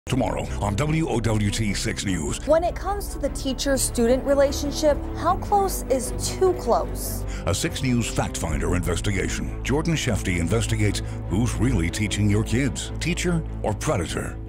Tomorrow on WOWT 6 News. When it comes to the teacher-student relationship, how close is too close? A 6 News Fact Finder investigation. Jordan Shefty investigates who's really teaching your kids, teacher or predator.